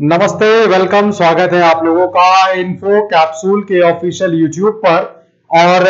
नमस्ते, वेलकम, स्वागत है आप लोगों का इन्फो कैप्सूल के ऑफिशियल यूट्यूब पर। और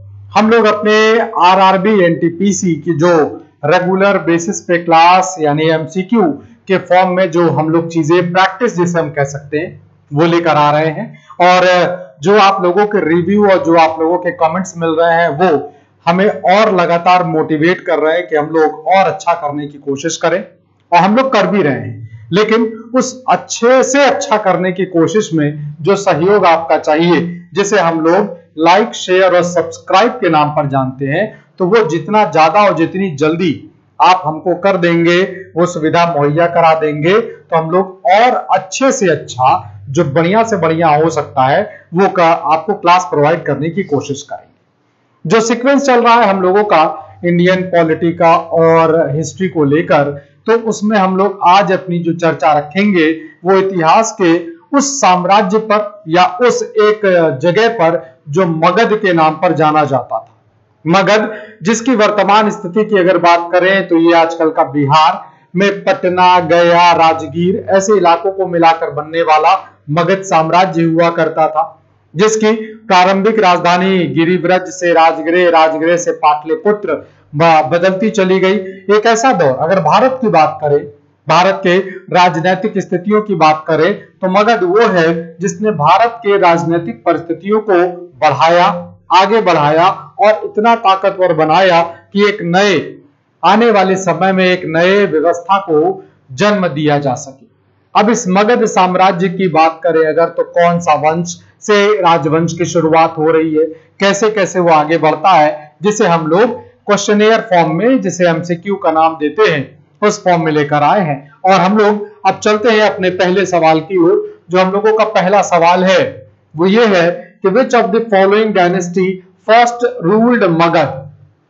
हम लोग अपने आरआरबी एनटीपीसी की जो रेगुलर बेसिस पे क्लास यानी एमसीक्यू के फॉर्म में जो हम लोग चीजें प्रैक्टिस जिसे हम कह सकते हैं वो लेकर आ रहे हैं। और जो आप लोगों के रिव्यू और जो आप लोगों के कमेंट्स मिल रहे हैं वो हमें और लगातार मोटिवेट कर रहे हैं कि हम लोग और अच्छा करने की कोशिश करें, और हम लोग कर भी रहे हैं। लेकिन उस अच्छे से अच्छा करने की कोशिश में जो सहयोग आपका चाहिए, जिसे हम लोग लाइक, शेयर और सब्सक्राइब के नाम पर जानते हैं, तो वो जितना ज्यादा और जितनी जल्दी आप हमको कर देंगे, वो सुविधा मुहैया करा देंगे, तो हम लोग और अच्छे से अच्छा, जो बढ़िया से बढ़िया हो सकता है, वो आपको क्लास प्रोवाइड करने की कोशिश करेंगे। जो सीक्वेंस चल रहा है हम लोगों का इंडियन पॉलिटी का और हिस्ट्री को लेकर, तो उसमें हम लोग आज अपनी जो चर्चा रखेंगे वो इतिहास के उस साम्राज्य पर या उस एक जगह पर जो मगध के नाम पर जाना जाता था। मगध, जिसकी वर्तमान स्थिति की अगर बात करें तो ये आजकल का बिहार में पटना, गया, राजगीर ऐसे इलाकों को मिलाकर बनने वाला मगध साम्राज्य हुआ करता था, जिसकी प्रारंभिक राजधानी गिरिव्रज से राजगृह, राजगृह से पाटलिपुत्र बदलती चली गई। एक ऐसा दौर, अगर भारत की बात करें, भारत के राजनीतिक स्थितियों की बात करें, तो मगध वो है जिसने भारत के राजनीतिक परिस्थितियों को बढ़ाया, आगे बढ़ाया और इतना ताकतवर बनाया कि एक नए आने वाले समय में एक नए व्यवस्था को जन्म दिया जा सके। अब इस मगध साम्राज्य की बात करें अगर, तो कौन सा वंश से राजवंश की शुरुआत हो रही है, कैसे कैसे वो आगे बढ़ता है, जिसे हम लोग क्वेश्चनेयर फॉर्म में, जिसे एमसीक्यू का नाम देते हैं, उस फॉर्म में लेकर आए हैं। और हम लोग अब चलते हैं अपने पहले सवाल की ओर। जो हम लोगों का पहला सवाल है वो ये है कि which of the following dynasty first ruled Magadha,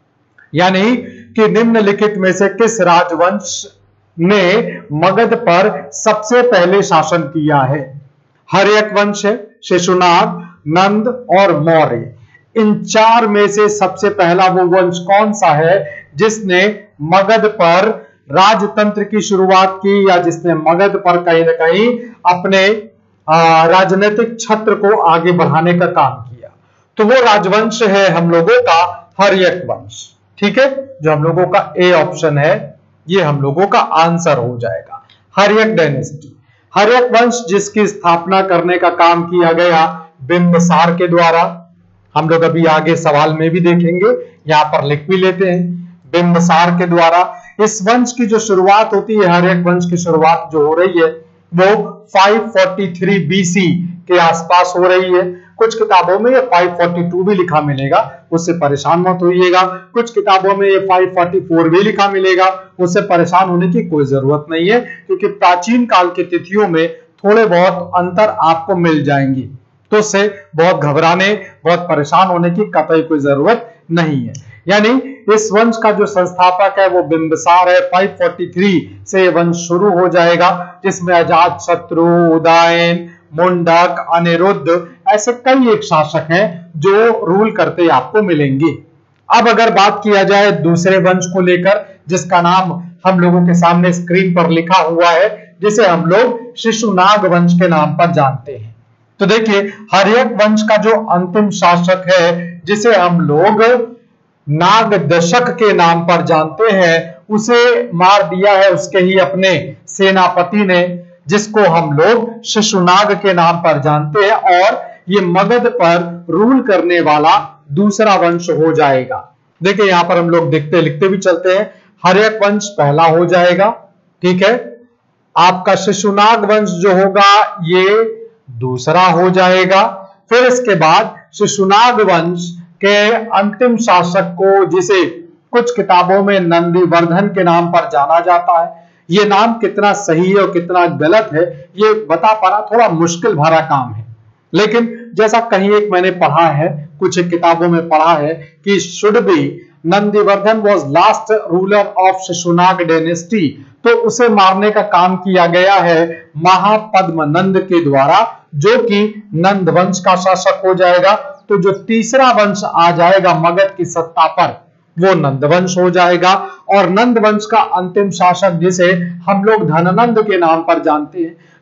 यानी कि निम्नलिखित में से किस राजवंश ने मगध पर सबसे पहले शासन किया है। हर्यक वंश है, शिशुनाग, नंद और मौर्य। इन चार में से सबसे पहला वो वंश कौन सा है जिसने मगध पर राजतंत्र की शुरुआत की, या जिसने मगध पर कहीं ना कहीं अपने राजनीतिक छत्र को आगे बढ़ाने का काम किया? तो वो राजवंश है हम लोगों का हर्यक वंश। ठीक है, जो हम लोगों का ए ऑप्शन है ये हम लोगों का आंसर हो जाएगा, हर्यक डायनेस्टी। हर्यक वंश जिसकी स्थापना करने का काम किया गया बिंबिसार के द्वारा, हम लोग अभी आगे सवाल में भी देखेंगे, यहां पर लिख भी लेते हैं, बिंबिसार के द्वारा। इस वंश की जो शुरुआत होती है, हर्यक वंश की शुरुआत जो हो रही है वो 543 बीसी के आसपास हो रही है। कुछ किताबों में ये 542 भी लिखा मिलेगा, उससे परेशान मत होइएगा। कुछ किताबों में ये 544 भी लिखा मिलेगा, उससे परेशान होने की कोई जरूरत नहीं है, क्योंकि प्राचीन काल की तिथियों में थोड़े बहुत अंतर आपको मिल जाएंगे, तो उससे बहुत घबराने, बहुत परेशान होने की कतई कोई जरूरत नहीं है। यानी इस वंश का जो संस्थापक है वो बिंबिसार है। 543 से वंश शुरू हो जाएगा, जिसमें अजातशत्रु, उदयन, मुंडक, अनिरुद्ध ऐसे कई एक शासक हैं जो रूल करते आपको मिलेंगे। अब अगर बात किया जाए दूसरे वंश को लेकर, जिसका नाम हम लोगों के सामने स्क्रीन पर लिखा हुआ है, जिसे हम लोग शिशुनाग वंश के नाम पर जानते हैं। तो देखिए, हर्यक वंश का जो अंतिम शासक है, जिसे हम लोग नागदशक के नाम पर जानते हैं, उसे मार दिया है उसके ही अपने सेनापति ने, जिसको हम लोग शिशुनाग के नाम पर जानते हैं, और ये मगध पर रूल करने वाला दूसरा वंश हो जाएगा। देखिए यहां पर हम लोग देखते लिखते भी चलते हैं, हर्यक वंश पहला हो जाएगा, ठीक है। आपका शिशुनाग वंश जो होगा ये दूसरा हो जाएगा। फिर इसके बाद शिशुनाग वंश के अंतिम शासक को, जिसे कुछ किताबों में नंदीवर्धन के नाम पर जाना जाता है, ये नाम कितना सही है और कितना गलत है ये बता पाना थोड़ा मुश्किल भरा काम है। लेकिन जैसा कहीं एक मैंने पढ़ा है, कुछ किताबों में पढ़ा है कि should be Nandivardhana was last ruler of Shishunaga dynasty, तो उसे मारने का काम किया गया है महापद्मनंद के द्वारा, जो कि नंद वंश का शासक हो जाएगा। तो जो तीसरा वंश आ जाएगा मगध की सत्ता पर, वो नंद वंश हो जाएगा। और नंद वंश का अंतिम शासक, जिसे हम लोग धननंद के नाम पर जानते हैं,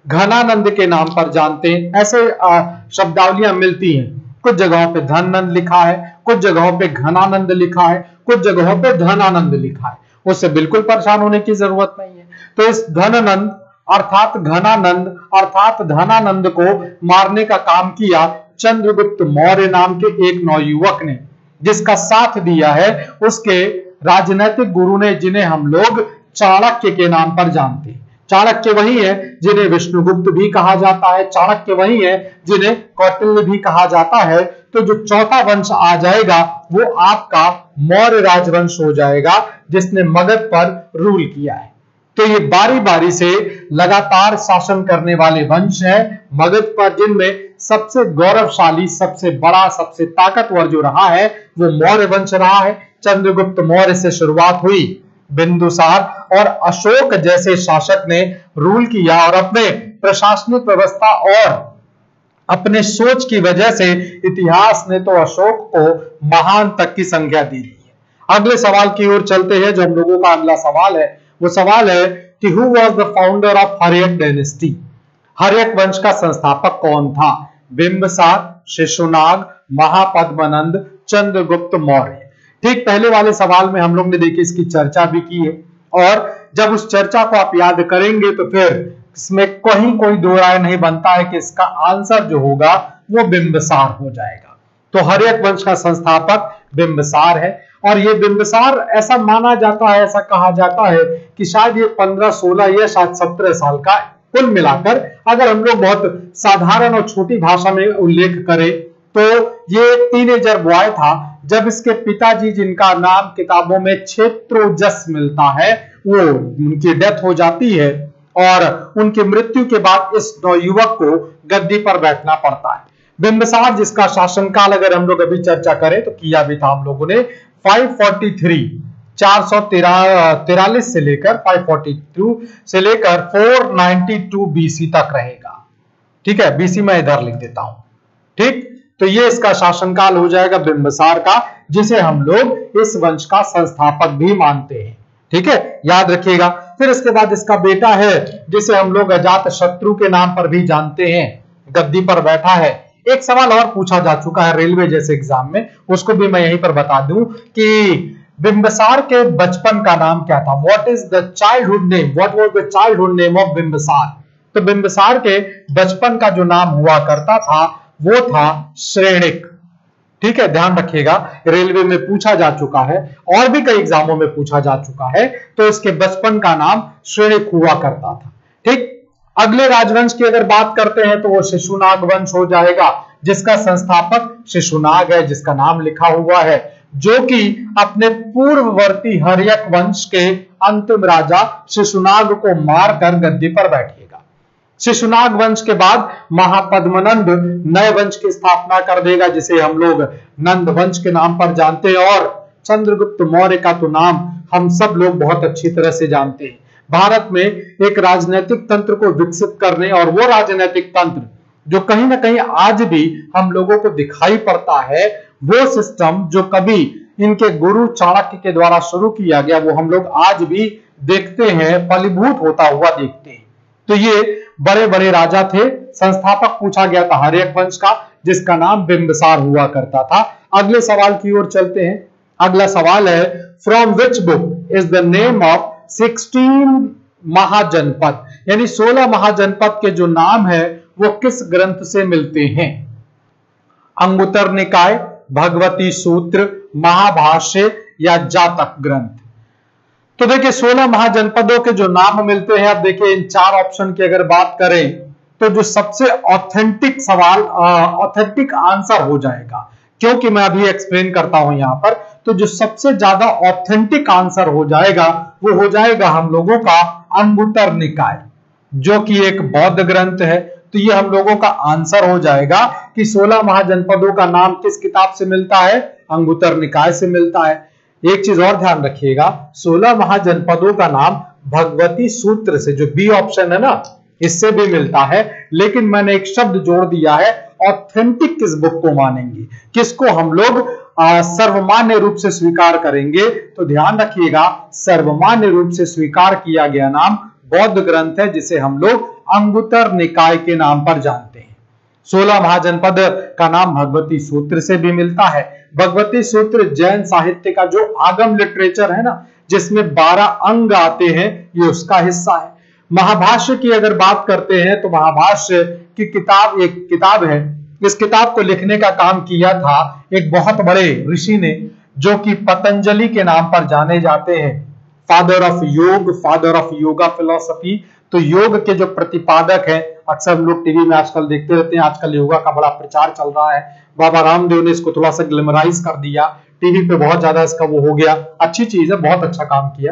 घनानंद के नाम पर जानते हैं। ऐसे शब्दावलियां मिलती हैं। कुछ जगहों पे धनानंद लिखा है, कुछ जगहों पे घनानंद लिखा है, कुछ जगहों पे धनानंद लिखा है। उससे बिल्कुल परेशान होने की जरूरत नहीं है। तो इस धनानंद अर्थात घनानंद अर्थात धनानंद को मारने का काम किया चंद्रगुप्त मौर्य नाम के एक नवयुवक ने, जिसका साथ दिया है उसके राजनीतिक गुरु ने, जिन्हें हम लोग चाणक्य के नाम पर जानते हैं। चाणक्य वही है जिन्हें विष्णुगुप्त भी कहा जाता है, चाणक्य वही है जिन्हें कौटिल्य भी कहा जाता है। तो जो चौथा वंश आ जाएगा वो आपका मौर्य राजवंश हो जाएगा, जिसने मगध पर रूल किया है। तो ये बारी बारी से लगातार शासन करने वाले वंश है मगध पर, जिनमें सबसे गौरवशाली, सबसे बड़ा, सबसे ताकतवर जो रहा है वो मौर्य वंश रहा है। चंद्रगुप्त मौर्य से शुरुआत हुई, बिंदुसार और अशोक जैसे शासक ने रूल किया और अपने प्रशासनिक व्यवस्था और अपने सोच की वजह से इतिहास ने तो अशोक को महान तक की संज्ञा दी है। अगले सवाल की ओर चलते हैं। जो हम लोगों का अगला सवाल है वो सवाल है कि who was the founder of Haryanka dynasty? Haryanka वंश का संस्थापक कौन था? बिंबसार, शिशुनाग, महापद्मनंद, चंद्रगुप्त मौर्य। ठीक पहले वाले सवाल में हम लोग ने देखी इसकी चर्चा भी की है, और जब उस चर्चा को आप याद करेंगे तो फिर इसमें कहीं कोई दो राय नहीं बनता है कि इसका आंसर जो होगा वो बिंबसार हो जाएगा। तो हर्यक वंश का संस्थापक बिंबसार है, और ये बिंबसार ऐसा माना जाता है, ऐसा कहा जाता है कि शायद ये 15-16 या शायद 17 साल का, कुल मिलाकर अगर हम लोग बहुत साधारण और छोटी भाषा में उल्लेख करें तो ये एक टीनेजर बॉय था जब इसके पिताजी, जिनका नाम किताबों में क्षेत्रोजस मिलता है, वो उनकी डेथ हो जाती है, और उनकी मृत्यु के बाद इस नवयुवक को गद्दी पर बैठना पड़ता है। बिंबसार जिसका शासनकाल अगर हम लोग अभी चर्चा करें तो किया भी था हम लोगों ने 443 से लेकर 542 से लेकर 492 बीसी तक रहेगा। ठीक है, बीसी मैं इधर लिख देता हूं। ठीक, तो ये इसका शासनकाल हो जाएगा बिंबसार का, जिसे हम लोग इस वंश का संस्थापक भी मानते हैं। ठीक है, याद रखिएगा। फिर इसके बाद इसका बेटा है जिसे हम लोग अजातशत्रु के नाम पर भी जानते हैं, गद्दी पर बैठा है। एक सवाल और पूछा जा चुका है रेलवे जैसे एग्जाम में, उसको भी मैं यहीं पर बता दूं कि बिंबसार के बचपन का नाम क्या था? What is the childhood name, what was the childhood name of Bimbisara? तो बिंबसार के बचपन का जो नाम हुआ करता था वो था श्रेणिक। ठीक है, ध्यान रखिएगा, रेलवे में पूछा जा चुका है और भी कई एग्जामों में पूछा जा चुका है। तो इसके बचपन का नाम श्रेणिक हुआ करता था। ठीक, अगले राजवंश की अगर बात करते हैं तो वो शिशुनाग वंश हो जाएगा, जिसका संस्थापक शिशुनाग है, जिसका नाम लिखा हुआ है, जो कि अपने पूर्ववर्ती हर्यक वंश के अंतिम राजा शिशुनाग को मारकर गद्दी पर बैठेगा। शिशुनाग वंश के बाद महापद्मनंद नए वंश की स्थापना कर देगा, जिसे हम लोग नंद वंश के नाम पर जानते हैं, और चंद्रगुप्त मौर्य का तो नाम हम सब लोग बहुत अच्छी तरह से जानते हैं। भारत में एक राजनीतिक तंत्र को विकसित करने, और वो राजनीतिक तंत्र जो कहीं ना कहीं आज भी हम लोगों को दिखाई पड़ता है, वो सिस्टम जो कभी इनके गुरु चाणक्य के द्वारा शुरू किया गया, वो हम लोग आज भी देखते हैं, फलीभूत होता हुआ देखते हैं। तो ये बड़े बड़े राजा थे। संस्थापक पूछा गया था हर्यक वंश का, जिसका नाम बिंबसार हुआ करता था। अगले सवाल की ओर चलते हैं। अगला सवाल है, from which book is the name of 16 Mahajanapada, यानी 16 महाजनपद के जो नाम है वो किस ग्रंथ से मिलते हैं? अंगुत्तर निकाय, भगवती सूत्र, महाभाष्य या जातक ग्रंथ? तो देखिए 16 महाजनपदों के जो नाम मिलते हैं, अब देखिए इन 4 ऑप्शन की अगर बात करें तो जो सबसे ऑथेंटिक सवाल, ऑथेंटिक आंसर हो जाएगा, क्योंकि मैं अभी एक्सप्लेन करता हूं यहां पर, तो जो सबसे ज्यादा ऑथेंटिक आंसर हो जाएगा वो हो जाएगा हम लोगों का अंगुत्तर निकाय, जो कि एक बौद्ध ग्रंथ है। तो ये हम लोगों का आंसर हो जाएगा कि 16 महाजनपदों का नाम किस किताब से मिलता है? अंगुत्तर निकाय से मिलता है। एक चीज और ध्यान रखिएगा, 16 महाजनपदों का नाम भगवती सूत्र से, जो बी ऑप्शन है ना, इससे भी मिलता है। लेकिन मैंने एक शब्द जोड़ दिया है, ऑथेंटिक किस बुक को मानेंगे, किसको हम लोग सर्वमान्य रूप से स्वीकार करेंगे? तो ध्यान रखिएगा, सर्वमान्य रूप से स्वीकार किया गया नाम बौद्ध ग्रंथ है जिसे हम लोग अंगुत्तर निकाय के नाम पर जानते हैं। 16 महाजनपद का नाम भगवती सूत्र से भी मिलता है। भगवती सूत्र जैन साहित्य का जो आगम लिटरेचर है ना, जिसमें 12 अंग आते हैं, ये उसका हिस्सा है। महाभाष्य की अगर बात करते हैं तो महाभाष्य की किताब एक किताब है। इस किताब को लिखने का काम किया था एक बहुत बड़े ऋषि ने, जो कि पतंजलि के नाम पर जाने जाते हैं। Father of yoga, father of yoga philosophy. तो योग के जो प्रतिपादक हैं, अक्सर हम लोग टीवी में आजकल देखते रहते हैं, आजकल योगा का बड़ा प्रचार चल रहा है। बाबा रामदेव ने इसको थोड़ा सा ग्लैमराइज कर दिया, टीवी पे बहुत ज्यादा इसका वो हो गया। अच्छी चीज है, बहुत अच्छा काम किया।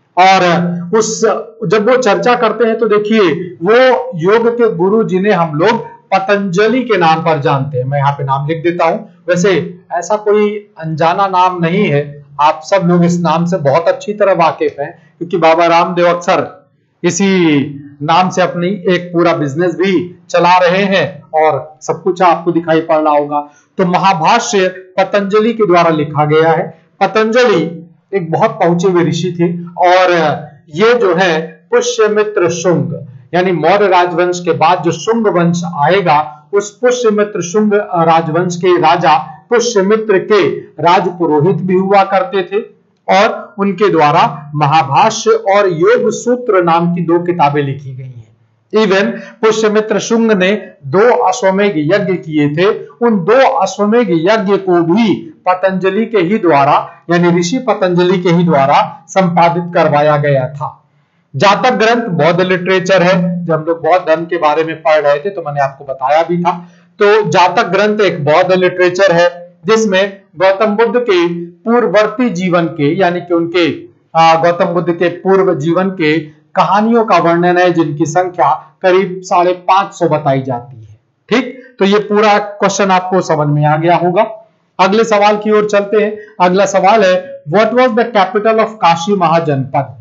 और उस जब वो चर्चा करते हैं तो देखिए, वो योग के गुरु जिन्हें हम लोग पतंजलि के नाम पर जानते हैं, मैं यहाँ पे नाम लिख देता हूं। वैसे ऐसा कोई अनजाना नाम नहीं है, आप सब लोग इस नाम से बहुत अच्छी तरह वाकिफ हैं, क्योंकि बाबा रामदेव अक्सर इसी नाम से अपनी एक पूरा बिजनेस भी चला रहे हैं और सब कुछ आपको दिखाई पड़ रहा होगा। तो महाभाष्य पतंजलि के द्वारा लिखा गया है। पतंजलि एक बहुत पहुंचे हुए ऋषि थे और ये जो है पुष्यमित्र शुंग, यानी मौर्य राजवंश के बाद जो शुंग वंश आएगा, उस पुष्यमित्र शुंग राजवंश के राजा पुष्यमित्र के राजपुरोहित भी हुआ करते थे और उनके द्वारा महाभाष्य और योग सूत्र नाम की 2 किताबें लिखी गई हैं। इवन पुष्यमित्र शुंग ने 2 अश्वमेध यज्ञ किए थे। उन 2 अश्वमेध यज्ञ को भी पतंजलि के ही द्वारा, यानी ऋषि पतंजलि के ही द्वारा संपादित करवाया गया था। जातक ग्रंथ बौद्ध लिटरेचर है। जब हम लोग बौद्ध धर्म के बारे में पढ़ रहे थे तो मैंने आपको बताया भी था। तो जातक ग्रंथ एक बौद्ध लिटरेचर है जिसमें गौतम बुद्ध के पूर्ववर्ती जीवन के, यानी कि उनके गौतम बुद्ध के पूर्व जीवन के कहानियों का वर्णन है, जिनकी संख्या करीब 550 बताई जाती है। ठीक, तो ये पूरा क्वेश्चन आपको समझ में आ गया होगा। अगले सवाल की ओर चलते हैं। अगला सवाल है, what was the capital of Kashi Mahajanapada?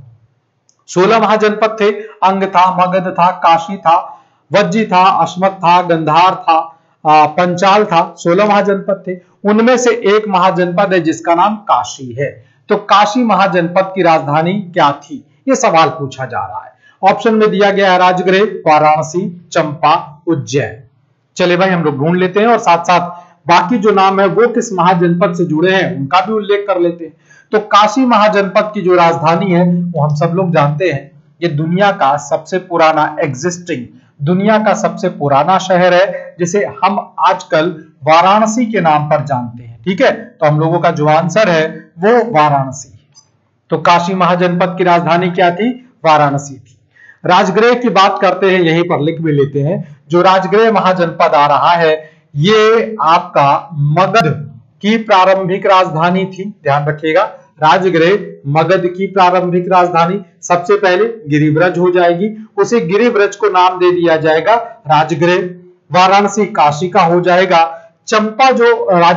16 Mahajanapada थे। अंग था, मगध था, काशी था, वज्जी था, अश्मत था, गंधार था, पंचाल था। 16 महाजनपद थे। उनमें से एक महाजनपद है जिसका नाम काशी है। तो काशी महाजनपद की राजधानी क्या थी, यह सवाल पूछा जा रहा है। ऑप्शन में दिया गया है राजगृह, वाराणसी, चंपा, उज्जैन। चले भाई हम लोग ढूंढ लेते हैं और साथ साथ बाकी जो नाम है वो किस महाजनपद से जुड़े हैं उनका भी उल्लेख कर लेते हैं। तो काशी महाजनपद की जो राजधानी है वो हम सब लोग जानते हैं, ये दुनिया का सबसे पुराना एग्जिस्टिंग, दुनिया का सबसे पुराना शहर है, जिसे हम आजकल वाराणसी के नाम पर जानते हैं। ठीक है, तो हम लोगों का जो आंसर है वो वाराणसी है। तो काशी महाजनपद की राजधानी क्या थी? वाराणसी थी। राजगृह की बात करते हैं, यहीं पर लिख भी लेते हैं। जो राजगृह महाजनपद आ रहा है ये आपका मगध की प्रारंभिक राजधानी थी। ध्यान रखिएगा, राजगृह मगध की प्रारंभिक राजधानी। सबसे पहले गिरिव्रज हो जाएगी, उसे गिरिव्रज को नाम दे दिया जाएगा राजगृह। वाराणसी काशी का हो जाएगा। चंपा जो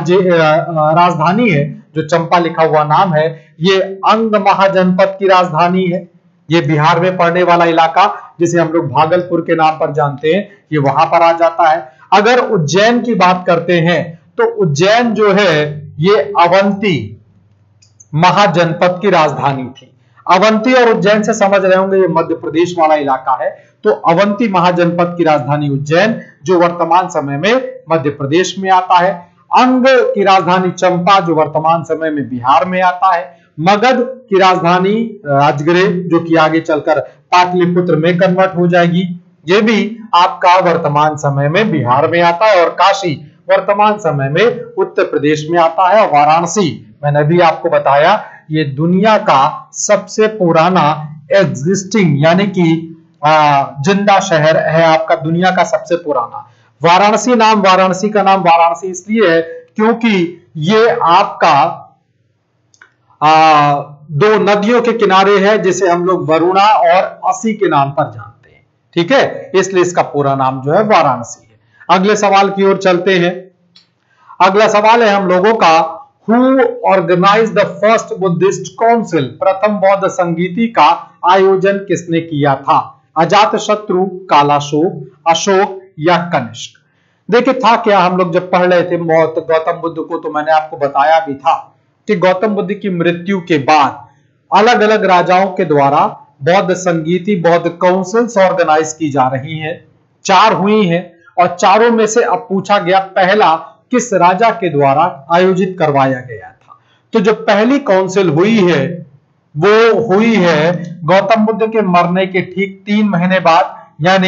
राजधानी है, जो चंपा लिखा हुआ नाम है, ये अंग महाजनपद की राजधानी है। ये बिहार में पड़ने वाला इलाका जिसे हम लोग भागलपुर के नाम पर जानते हैं, ये वहां पर आ जाता है। अगर उज्जैन की बात करते हैं तो उज्जैन जो है ये अवंती महाजनपद की राजधानी थी। अवंती और उज्जैन से समझ रहे होंगे ये मध्य प्रदेश वाला इलाका है। तो अवंती महाजनपद की राजधानी उज्जैन, जो वर्तमान समय में मध्य प्रदेश में आता है। अंग की राजधानी चंपा, जो वर्तमान समय में बिहार में आता है। मगध की राजधानी राजगृह, जो कि आगे चलकर पाटलिपुत्र में कन्वर्ट हो जाएगी, ये भी आपका वर्तमान समय में बिहार में आता है। और काशी वर्तमान समय में उत्तर प्रदेश में आता है। और वाराणसी मैंने भी आपको बताया ये दुनिया का सबसे पुराना एग्जिस्टिंग यानी कि जिंदा शहर है आपका, दुनिया का सबसे पुराना। वाराणसी का नाम वाराणसी इसलिए है क्योंकि ये आपका 2 नदियों के किनारे है, जिसे हम लोग वरुणा और असी के नाम पर जानते हैं। ठीक है, इसलिए इसका पूरा नाम जो है वाराणसी है। अगले सवाल की ओर चलते हैं। अगला सवाल है हम लोगों का, who organise the first Buddhist council? प्रथम बौद्ध संगीति का आयोजन किसने किया था? अजातशत्रु, कालाशोक, अशोक या कनिष्क? देखिए था क्या, हम लोग जब पढ़ रहे थे गौतम बुद्ध को तो मैंने आपको बताया भी था कि गौतम बुद्ध की मृत्यु के बाद अलग अलग राजाओं के द्वारा बौद्ध संगीति, बौद्ध काउंसिल्स ऑर्गेनाइज की जा रही हैं। 4 हुई हैं और चारों में से अब पूछा गया पहला किस राजा के द्वारा आयोजित करवाया गया था। तो जो पहली काउंसिल हुई है वो हुई है गौतम बुद्ध के मरने के ठीक 3 महीने बाद, यानी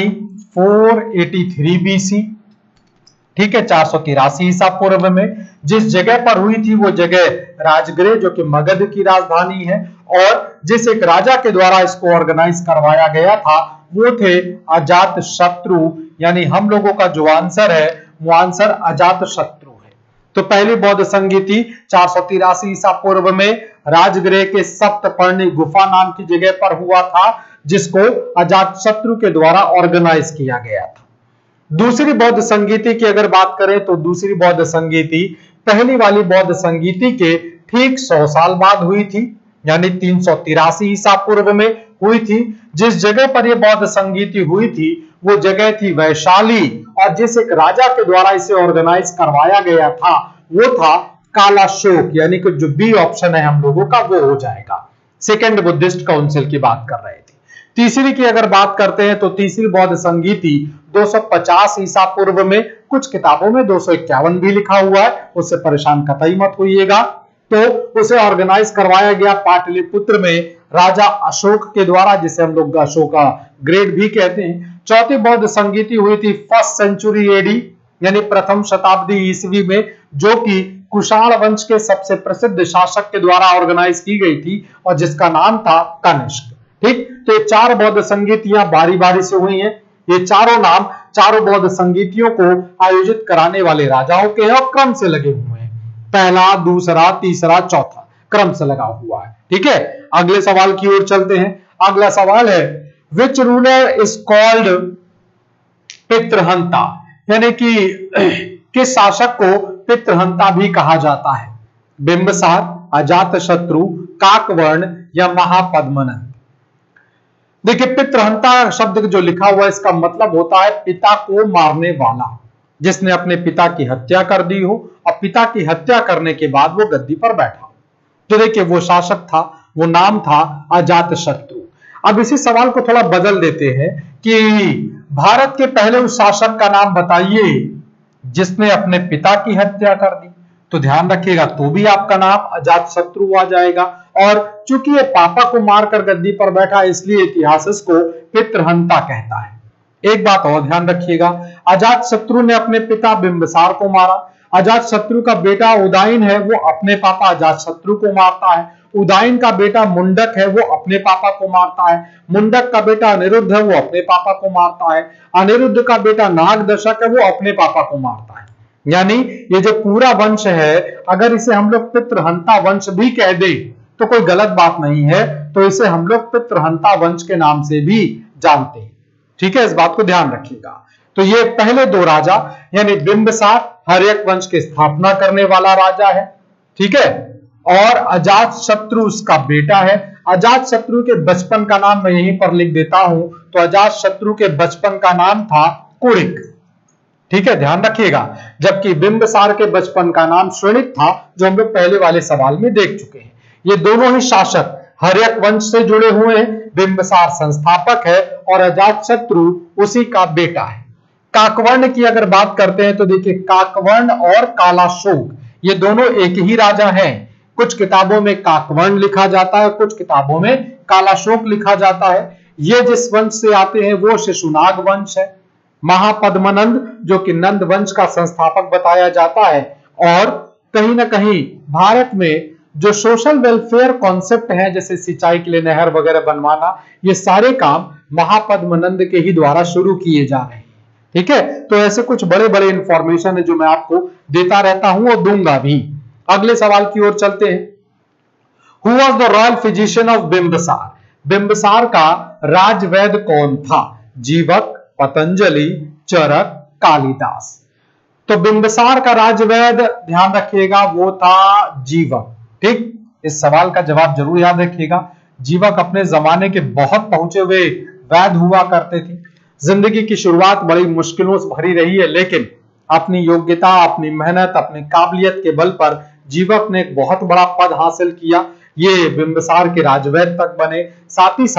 483 बीसी, ठीक है, 483 ईसा पूर्व में। जिस जगह पर हुई थी वो जगह राजगृह, जो कि मगध की राजधानी है, और जिस एक राजा के द्वारा इसको ऑर्गेनाइज करवाया गया था वो थे अजात शत्रु, यानी हम लोगों का जो आंसर है वो आंसर अजात शत्रु है। तो पहली बौद्ध संगीति 483 ईसा पूर्व में राजगृह के सप्तपर्णी गुफा नाम की जगह पर हुआ था, जिसको अजात शत्रु के द्वारा ऑर्गेनाइज किया गया था। दूसरी बौद्ध संगीति की अगर बात करें तो दूसरी बौद्ध संगीति पहली वाली बौद्ध संगीति के ठीक 100 साल बाद हुई थी, यानी 383 ईसा पूर्व में हुई थी। जिस जगह पर यह बौद्ध संगीति हुई थी वो जगह थी वैशाली, और जिस एक राजा के द्वारा इसे ऑर्गेनाइज करवाया गया था वो था कालाशोक, यानी कि जो बी ऑप्शन है हम लोगों का वो हो जाएगा। सेकेंड बुद्धिस्ट काउंसिल की बात कर रहे थे। तीसरी की अगर बात करते हैं तो तीसरी बौद्ध संगीति 250 ईसा पूर्व में, कुछ किताबों में 251 भी लिखा हुआ है, उससे परेशान कतई मत होइएगा। तो उसे ऑर्गेनाइज करवाया गया पाटलिपुत्र में राजा अशोक के द्वारा, जिसे हम लोग अशोका ग्रेट भी कहते हैं। चौथी बौद्ध संगीति हुई थी 1st सेंचुरी एडी, यानी प्रथम शताब्दी ईस्वी में, जो कि कुषाण वंश के सबसे प्रसिद्ध शासक के द्वारा ऑर्गेनाइज की गई थी और जिसका नाम था कनिष्क। ठीक, तो ये 4 बौद्ध संगीतियां बारी बारी से हुई हैं। ये चारों नाम चारों बौद्ध संगीतियों को आयोजित कराने वाले राजाओं के हैं और क्रम से लगे हुए हैं, पहला, दूसरा, तीसरा, चौथा क्रम से लगा हुआ है। ठीक है, अगले सवाल की ओर चलते हैं। अगला सवाल है which ruler is called pitrihanta, यानी कि किस शासक को पितृहंता भी कहा जाता है? बिंबसार, अजातशत्रु, काकवर्ण या महापद्मनंद? देखिए, पितृहंता शब्द जो लिखा हुआ है इसका मतलब होता है पिता को मारने वाला, जिसने अपने पिता की हत्या कर दी हो और पिता की हत्या करने के बाद वो गद्दी पर बैठा हो। तो देखिए वो शासक था, वो नाम था अजातशत्रु। अब इसी सवाल को थोड़ा बदल देते हैं कि भारत के पहले उस शासक का नाम बताइए जिसने अपने पिता की हत्या कर दी। तो ध्यान रखिएगा, तो भी आपका नाम अजातशत्रु आ जाएगा। और चूंकि ये पापा को मारकर गद्दी पर बैठा इसलिए इतिहास इसको पितृहंता कहता है। एक बात और ध्यान रखिएगा, अजातशत्रु ने अपने पिता बिंबिसार को मारा। अजातशत्रु का बेटा उदयन है, वो अपने पापा अजातशत्रु को मारता है। उदयन का बेटा मुंडक है, वो अपने पापा को मारता है। मुंडक का बेटा अनिरुद्ध है, वो अपने पापा को मारता है। अनिरुद्ध का बेटा नागदशक है, वो अपने पापा को मारता है। यानी ये जो पूरा वंश है, अगर इसे हम लोग पितृहंता वंश भी कह दें तो कोई गलत बात नहीं है। तो इसे हम लोग पितृहंता वंश के नाम से भी जानते हैं। ठीक है, इस बात को ध्यान रखिएगा। तो ये पहले 2 राजा यानी बिंबिसार हर्यक वंश की स्थापना करने वाला राजा है, ठीक है, और अजातशत्रु उसका बेटा है। अजातशत्रु के बचपन का नाम मैं यहीं पर लिख देता हूं, तो अजातशत्रु के बचपन का नाम था कुणिक। ठीक है, ध्यान रखिएगा। जबकि बिंबिसार के बचपन का नाम श्रेणिक था, जो हम लोग पहले वाले सवाल में देख चुके हैं। ये दोनों ही शासक हर्यक वंश से जुड़े हुए हैं। बिंबिसार संस्थापक है और अजातशत्रु उसी का बेटा है। काकवर्ण की अगर बात करते हैं तो देखिए, काकवर्ण और कालाशोक ये दोनों एक ही राजा हैं। कुछ किताबों में काकवर्ण लिखा जाता है, कुछ किताबों में कालाशोक लिखा जाता है। ये जिस वंश से आते हैं वो शिशुनाग वंश है। महापद्मनंद जो कि नंद वंश का संस्थापक बताया जाता है। और कहीं ना कहीं भारत में जो सोशल वेलफेयर कॉन्सेप्ट है, जैसे सिंचाई के लिए नहर वगैरह बनवाना, ये सारे काम महापद्मनंद के ही द्वारा शुरू किए जा रहे हैं। ठीक है, तो ऐसे कुछ बड़े बड़े इंफॉर्मेशन है जो मैं आपको देता रहता हूं और दूंगा भी। अगले सवाल की ओर चलते हैं। Who was the royal physician of Bimbisara? Bimbisara का राजवैद्य कौन था? जीवक, पतंजलि, चरक, कालिदास? तो बिंबिसार का राजवैद्य ध्यान रखिएगा वो था जीवक। ठीक, इस सवाल का जवाब जरूर याद रखिएगा। जीवक अपने जमाने के बहुत पहुंचे हुए वैद्य हुआ करते थे। जिंदगी की शुरुआत बड़ी मुश्किलों से भरी रही है, लेकिन अपनी योग्यता, अपनी मेहनत, अपनी काबिलियत के बल पर जीवक ने एक बहुत बड़ा पद हासिल किया। ये बिंबिसार के राजवैद्य तक बने। साथ ही साथ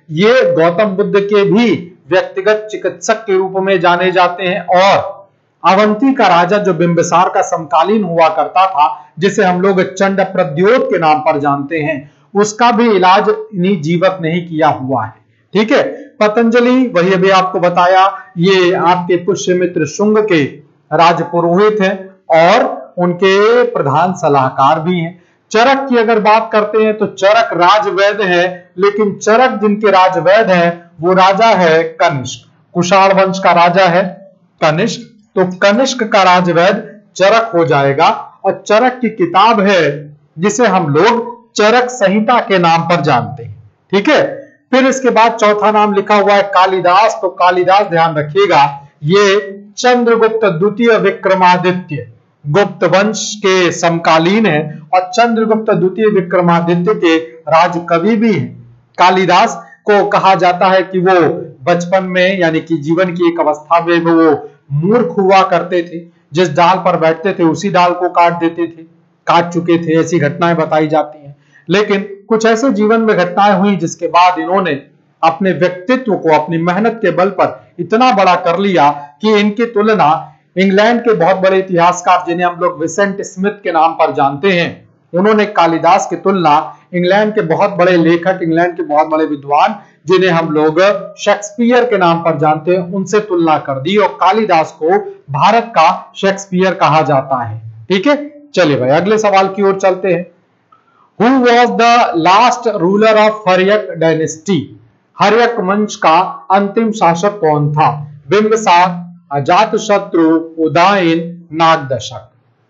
ये गौतम बुद्ध के भी व्यक्तिगत चिकित्सक के रूप में जाने जाते हैं। और अवंती का राजा जो बिंबिसार का समकालीन हुआ करता था, जिसे हम लोग चंड प्रद्योत के नाम पर जानते हैं, उसका भी इलाज इन्हीं जीवक ने ही किया हुआ है। ठीक है, पतंजलि वही अभी आपको बताया, ये आपके पुष्यमित्र शुंग के राजपुरोहित हैं और उनके प्रधान सलाहकार भी हैं। चरक की अगर बात करते हैं तो चरक राजवैद्य है, लेकिन चरक जिनके राजवैद्य हैं वो राजा है कनिष्क। कुषाण वंश का राजा है कनिष्क, तो कनिष्क का राजवैद्य चरक हो जाएगा। और चरक की किताब है जिसे हम लोग चरक संहिता के नाम पर जानते हैं। ठीक है, फिर इसके बाद चौथा नाम लिखा हुआ है कालिदास। तो कालिदास ध्यान रखिएगा, ये चंद्रगुप्त द्वितीय विक्रमादित्य गुप्त वंश के समकालीन है और चंद्रगुप्त द्वितीय विक्रमादित्य के राजकवि भी हैं। कालिदास को कहा जाता है कि वो बचपन में यानी कि जीवन की एक अवस्था में वो मूर्ख हुआ करते थे, जिस डाल पर बैठते थे उसी डाल को काट देते थे, काट चुके थे, ऐसी घटनाएं बताई जाती हैं। लेकिन कुछ ऐसे जीवन में घटनाएं हुई जिसके बाद इन्होंने अपने व्यक्तित्व को अपनी मेहनत के बल पर इतना बड़ा कर लिया कि इनकी तुलना इंग्लैंड के बहुत बड़े इतिहासकार जिन्हें हम लोग विसेंट स्मिथ के नाम पर जानते हैं, उन्होंने कालिदास की तुलना इंग्लैंड के बहुत बड़े लेखक, इंग्लैंड के बहुत बड़े विद्वान जिन्हें हम लोग शेक्सपियर के नाम पर जानते हैं, उनसे तुलना कर दी और कालिदास को भारत का शेक्सपियर कहा जाता है। ठीक है, चलिए भाई अगले सवाल की ओर चलते हैं। Who was the last ruler of Haryanka dynasty? Haryanka वंश का अंतिम शासक कौन था? बिंबिसार, अजातशत्रु, उदयन, नागदशक।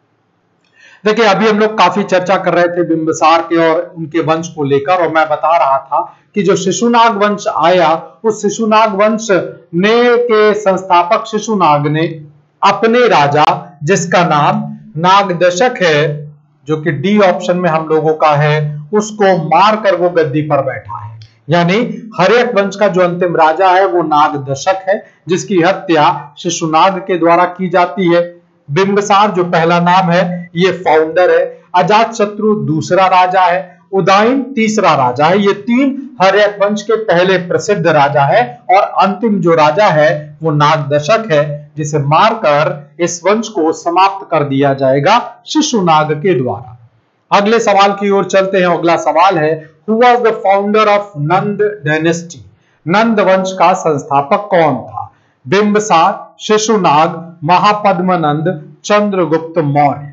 देखिए अभी हम लोग काफी चर्चा कर रहे थे बिंबिसार के और उनके वंश को लेकर, और मैं बता रहा था कि जो शिशुनाग वंश आया, उस शिशुनाग वंश ने के संस्थापक शिशुनाग ने अपने राजा जिसका नाम नागदशक है, जो कि डी ऑप्शन में हम लोगों का है, उसको मारकर वो गद्दी पर बैठा है। यानी हर्यक वंश का जो अंतिम राजा है वो नागदशक है, जिसकी हत्या शिशुनाग के द्वारा की जाती है। बिंबिसार जो पहला नाम है ये फाउंडर है, अजातशत्रु दूसरा राजा है, उदयन तीसरा राजा है। ये तीन हर्यक वंश के पहले प्रसिद्ध राजा है और अंतिम जो राजा है वो नागदशक है, जिसे मारकर इस वंश को समाप्त कर दिया जाएगा शिशुनाग के द्वारा। अगले सवाल की ओर चलते हैं। अगला सवाल है who was the founder of Nanda dynasty? Nanda वंश का संस्थापक कौन था? बिंबिसार, शिशुनाग, महापद्मनंद, चंद्रगुप्त मौर्य।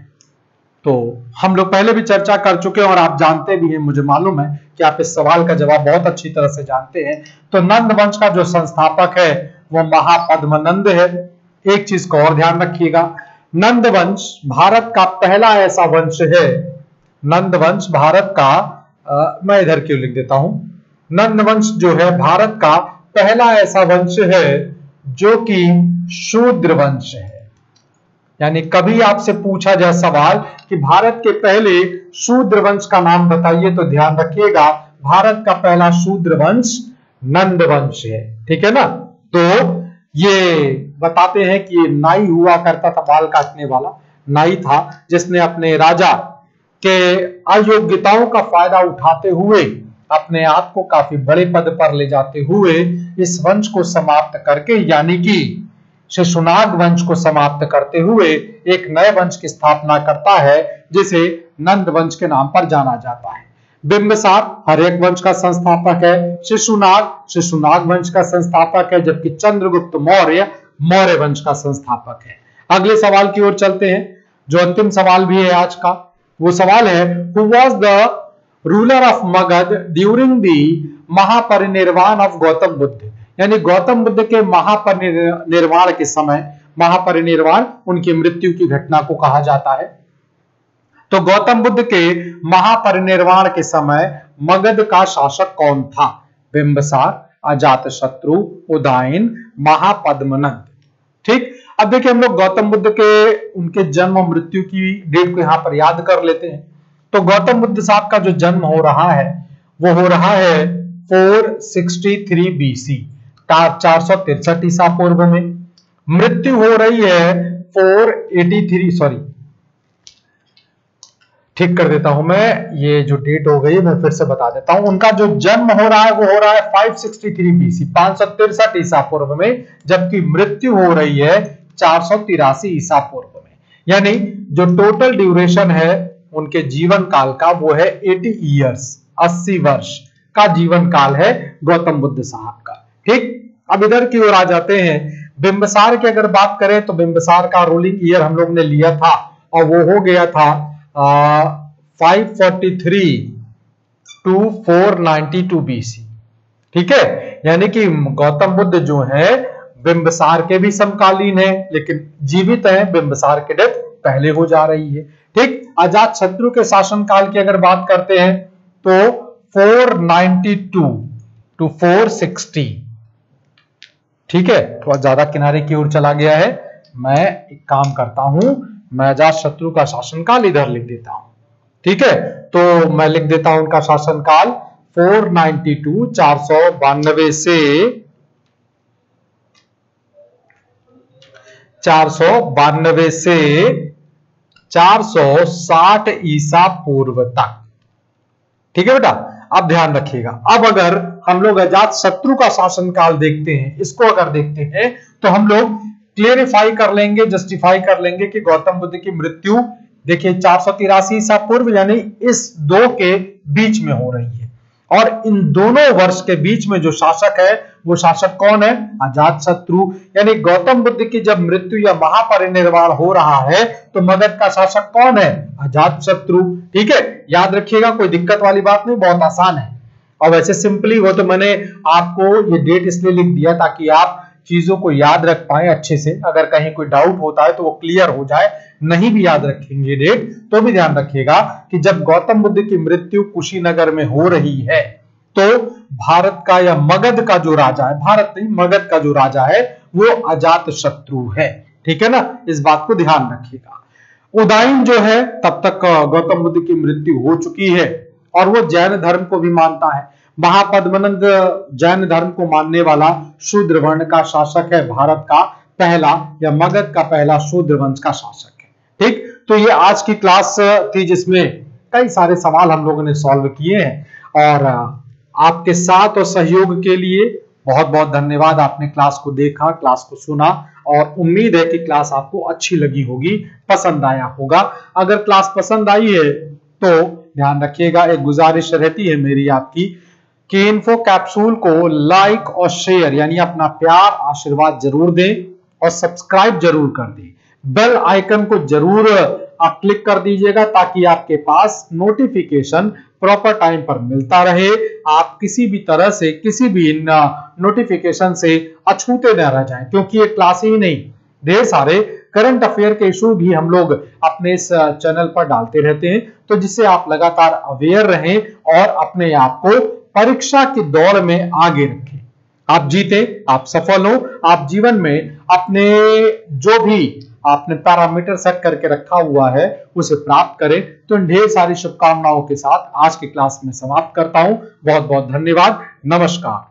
तो हम लोग पहले भी चर्चा कर चुके हैं और आप जानते भी हैं, मुझे मालूम है कि आप इस सवाल का जवाब बहुत अच्छी तरह से जानते हैं। तो नंद वंश का जो संस्थापक है वो महापद्मनंद है। एक चीज को और ध्यान रखिएगा, नंद वंश भारत का पहला ऐसा वंश है, नंद वंश भारत का मैं इधर क्यों लिख देता हूं, नंद वंश जो है भारत का पहला ऐसा वंश है जो कि शूद्र वंश है। यानी कभी आपसे पूछा जाए सवाल कि भारत के पहले शूद्र वंश का नाम बताइए, तो ध्यान रखिएगा भारत का पहला शूद्र वंश नंद वंश है। ठीक है ना, तो ये बताते हैं कि नाई हुआ करता था, बाल काटने वाला नाई था, जिसने अपने राजा के अयोग्यताओं का फायदा उठाते हुए अपने आप को काफी बड़े पद पर ले जाते हुए इस वंश को समाप्त करके, यानी कि शिशुनाग वंश को समाप्त करते हुए एक नए वंश की स्थापना करता है जिसे नंद वंश के नाम पर जाना जाता है। बिंबिसार हर्यक वंश का संस्थापक है, शिशुनाग वंश का संस्थापक है, जबकि चंद्रगुप्त मौर्य मौर्य वंश का संस्थापक है। अगले सवाल की ओर चलते हैं, जो अंतिम सवाल भी है आज का। वो सवाल है who was the ruler of Magadha during the Mahaparinirvana of Gautama Buddha? यानी गौतम बुद्ध के महापरिनिर्वाण के समय, महापरिनिर्वाण उनकी मृत्यु की घटना को कहा जाता है। तो गौतम बुद्ध के महापरिनिर्वाण के समय मगध का शासक कौन था? बिंबिसार, अजातशत्रु, उदयन, महापद्मनंद। ठीक, अब देखिए हम लोग गौतम बुद्ध के उनके जन्म और मृत्यु की डेट को यहां पर याद कर लेते हैं। तो गौतम बुद्ध साहब का जो जन्म हो रहा है वो हो रहा है 463 BC, 463 ईसा पूर्व में। मृत्यु हो रही है 483, ठीक कर देता हूं मैं, ये जो डेट हो गई मैं फिर से बता देता हूं। उनका जो जन्म हो रहा है वो हो रहा है 563 BC 563 ईसा पूर्व में, जबकि मृत्यु हो रही है 483 ईसा पूर्व में। यानी जो टोटल ड्यूरेशन है उनके जीवन काल का वो है 80 ईयर्स, 80 वर्ष का जीवन काल है गौतम बुद्ध साहब का। ठीक, अब इधर की ओर आ जाते हैं। बिंबिसार की अगर बात करें तो बिंबिसार का रूलिंग ईयर हम लोग ने लिया था और वो हो गया था 543 to 492 BC। ठीक है, यानी कि गौतम बुद्ध जो है बिंबिसार के भी समकालीन है, लेकिन जीवित है, बिंबिसार की डेथ पहले हो जा रही है। ठीक, अजात शत्रु के शासनकाल की अगर बात करते हैं तो 492 to 460। ठीक है, थोड़ा ज्यादा किनारे की ओर चला गया है। मैं एक काम करता हूं, मैं अजात शत्रु का शासनकाल इधर लिख देता हूं। ठीक है, तो मैं लिख देता हूं उनका शासनकाल 492 492 से 460 ईसा पूर्व तक। ठीक है बेटा, अब ध्यान रखिएगा। अब अगर हम लोग अजात शत्रु का शासनकाल देखते हैं, इसको अगर देखते हैं तो हम लोग क्लियरिफाई कर लेंगे, जस्टिफाई कर लेंगे कि गौतम बुद्ध की मृत्यु देखिए 483 ईसा पूर्व यानी इस दो के बीच में हो रही है, और इन दोनों वर्ष के बीच में जो शासक है वो शासक कौन है? अजात शत्रु। यानी गौतम बुद्ध की जब मृत्यु या महापरिनिर्वाण हो रहा है तो मगध का शासक कौन है? अजात शत्रु। ठीक है, याद रखिएगा, कोई दिक्कत वाली बात नहीं, बहुत आसान है। और वैसे सिंपली वो तो मैंने आपको ये डेट इसलिए लिख दिया ताकि आप चीजों को याद रख पाए अच्छे से। अगर कहीं कोई डाउट होता है तो वो क्लियर हो जाए। नहीं भी याद रखेंगे डेट तो भी ध्यान रखिएगा कि जब गौतम बुद्ध की मृत्यु कुशीनगर में हो रही है तो भारत का या मगध का जो राजा है, भारत नहीं मगध का जो राजा है वो अजात शत्रु है। ठीक है ना, इस बात को ध्यान रखिएगा। उदाइन जो है तब तक गौतम बुद्ध की मृत्यु हो चुकी है और वो जैन धर्म को भी मानता है। महापद्मनंद जैन धर्म को मानने वाला शूद्र वर्ण का शासक है, भारत का पहला या मगध का पहला शूद्र वंश का शासक है। ठीक, तो ये आज की क्लास थी जिसमें कई सारे सवाल हम लोगों ने सॉल्व किए हैं और आपके साथ और सहयोग के लिए बहुत बहुत धन्यवाद। आपने क्लास को देखा, क्लास को सुना और उम्मीद है कि क्लास आपको अच्छी लगी होगी, पसंद आया होगा। अगर क्लास पसंद आई है तो ध्यान रखिएगा, एक गुजारिश रहती है मेरी आपकी कि इन्फो कैप्सूल को लाइक और शेयर यानी अपना प्यार आशीर्वाद जरूर दें और सब्सक्राइब जरूर कर दें। बेल आइकन को जरूर क्लिक कर दीजिएगा ताकि आपके पास नोटिफिकेशन प्रॉपर टाइम पर मिलता रहे। आप किसी भी तरह से किसी भी नोटिफिकेशन से अछूते न रह जाएं, क्योंकि ये क्लास ही नहीं, ढेर सारे करंट अफेयर के इशू भी हम लोग अपने इस चैनल पर डालते रहते हैं, तो जिससे आप लगातार अवेयर रहें और अपने आप को परीक्षा की दौड़ में आगे रखें। आप जीते, आप सफल हो, आप जीवन में अपने जो भी आपने पैरामीटर सेट करके रखा हुआ है उसे प्राप्त करें। तो ढेर सारी शुभकामनाओं के साथ आज की क्लास में समाप्त करता हूं। बहुत बहुत धन्यवाद, नमस्कार।